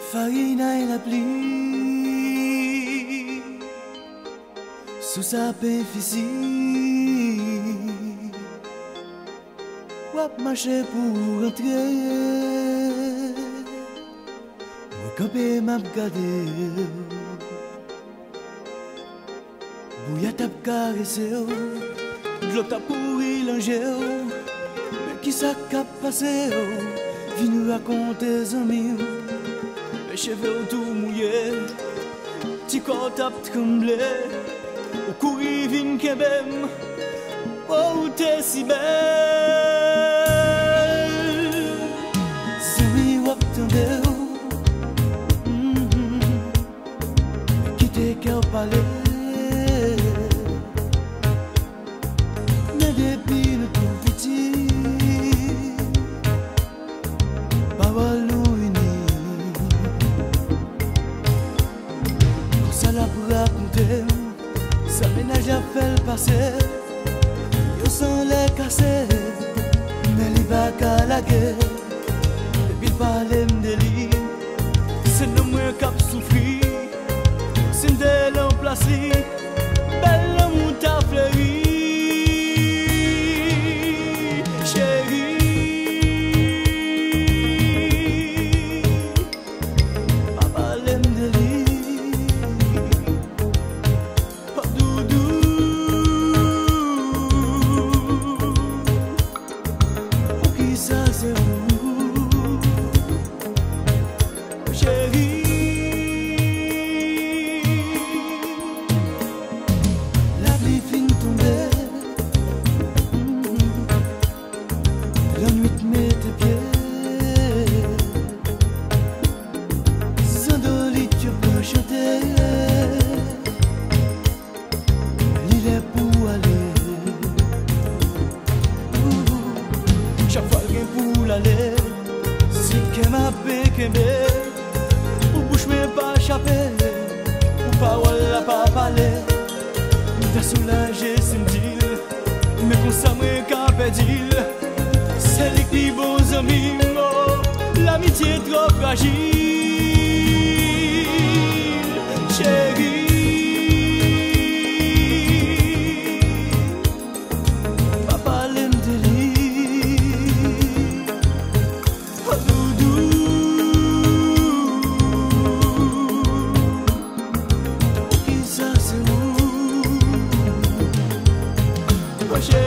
Farina et la pluie sous sa péphysie, wap marcher pour rentrer, moi camper m'a regardé, bouillat t'a caressé, l'eau t'a pourri l'angé, mais qui ça qu'a passé, viens nous raconter des amis. Mes cheveux tout mouillés, petit corps t'a tremblé, au courir vin kebem, oh t'es si belle. Si oui wap tende, qui t'es qu'à parler, mais depuis le tout petit, parole pour raconter, ça ménage a fait le passé, yo sans les casser, mais il va qu'à la guerre, et puis parler de lui, c'est nous moins cap souffrir, c'est de l'emplacer, belle amour t'a fleuri, chérie, pas parler de lui. Si que m'a péquemé, ou bouche m'est pas échappé, ou parole n'a pas parlé, t'as soulagé c'est m'dile, mais qu'on s'en m'est qu'à pédile, c'est les qui bons amis, oh, l'amitié est trop fragile, chérie. Chérie,